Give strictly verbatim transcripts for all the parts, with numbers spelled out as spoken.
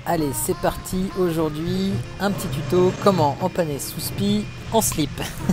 Allez, c'est parti. Aujourd'hui, un petit tuto comment empanner sous spi en slip.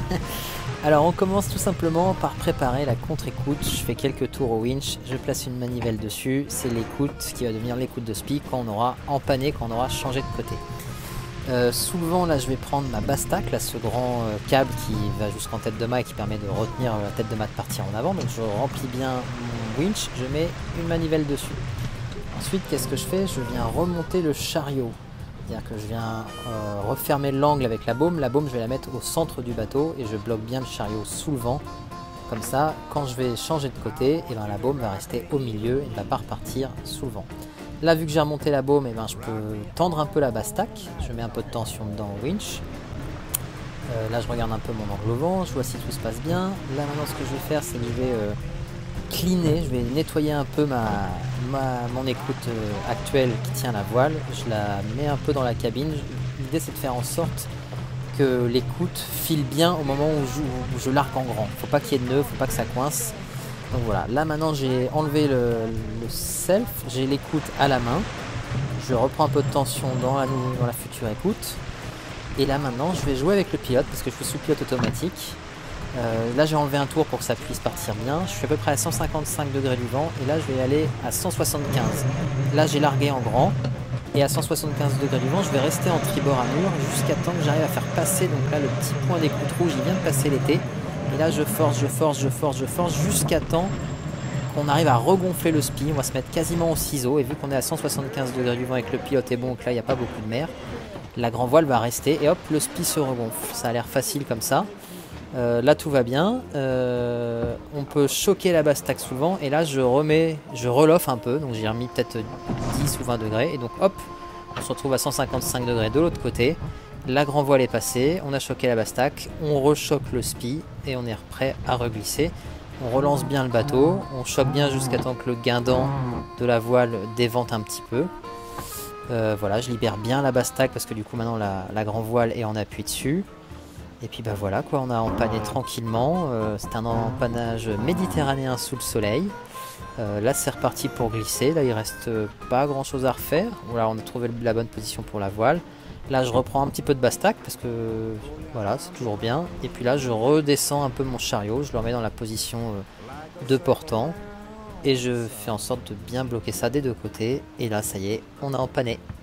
Alors, on commence tout simplement par préparer la contre-écoute. Je fais quelques tours au winch, je place une manivelle dessus. C'est l'écoute qui va devenir l'écoute de spi quand on aura empanné, quand on aura changé de côté. Euh, souvent, là, je vais prendre ma bastac, là, ce grand euh, câble qui va jusqu'en tête de mât et qui permet de retenir euh, la tête de mât de partir en avant. Donc, je remplis bien mon winch, je mets une manivelle dessus. Ensuite, qu'est-ce que je fais? Je viens remonter le chariot. C'est-à-dire que je viens euh, refermer l'angle avec la baume. La baume, je vais la mettre au centre du bateau et je bloque bien le chariot sous le vent. Comme ça, quand je vais changer de côté, et ben, la baume va rester au milieu et ne va pas repartir sous le vent. Là, vu que j'ai remonté la baume, et ben, je peux tendre un peu la bastac. Je mets un peu de tension dedans au winch. Euh, là, je regarde un peu mon angle au vent, je vois si tout se passe bien. Là, maintenant, ce que je vais faire, c'est que je vais euh, cleaner, je vais nettoyer un peu ma, ma, mon écoute euh, actuelle qui tient la voile. Je la mets un peu dans la cabine. L'idée, c'est de faire en sorte que l'écoute file bien au moment où je, où je l'arc en grand. Faut pas qu'il y ait de nœuds, faut pas que ça coince. Donc voilà, là maintenant j'ai enlevé le, le self, j'ai l'écoute à la main. Je reprends un peu de tension dans la, dans la future écoute. Et là maintenant je vais jouer avec le pilote parce que je suis sous pilote automatique. Euh, là j'ai enlevé un tour pour que ça puisse partir bien. Je suis à peu près à cent cinquante-cinq degrés du vent et là je vais aller à cent soixante-quinze. Là j'ai largué en grand et à cent soixante-quinze degrés du vent je vais rester en tribord à mur jusqu'à temps que j'arrive à faire passer. Donc là le petit point d'écoute rouge il vient de passer l'été. Et là je force, je force, je force, je force jusqu'à temps qu'on arrive à regonfler le spi. On va se mettre quasiment au ciseau et vu qu'on est à cent soixante-quinze degrés du vent et que le pilote est bon, que là il n'y a pas beaucoup de mer, la grand voile va rester et hop le spi se regonfle. Ça a l'air facile comme ça. Euh, là tout va bien, euh, on peut choquer la bastac sous le vent et là je remets, je reloffe un peu, donc j'ai remis peut-être dix ou vingt degrés et donc hop, on se retrouve à cent cinquante-cinq degrés de l'autre côté, la grand voile est passée, on a choqué la bastac, on rechoque le spi et on est prêt à reglisser. On relance bien le bateau, on choque bien jusqu'à temps que le guindant de la voile dévente un petit peu. Euh, voilà, je libère bien la bastac parce que du coup maintenant la, la grand voile est en appui dessus. Et puis bah voilà quoi, on a empanné tranquillement, euh, c'est un empannage méditerranéen sous le soleil. Euh, là c'est reparti pour glisser, là il reste pas grand chose à refaire. Voilà, on a trouvé la bonne position pour la voile. Là je reprends un petit peu de bastac parce que voilà c'est toujours bien. Et puis là je redescends un peu mon chariot, je le remets dans la position euh, de portant. Et je fais en sorte de bien bloquer ça des deux côtés. Et là ça y est, on a empanné.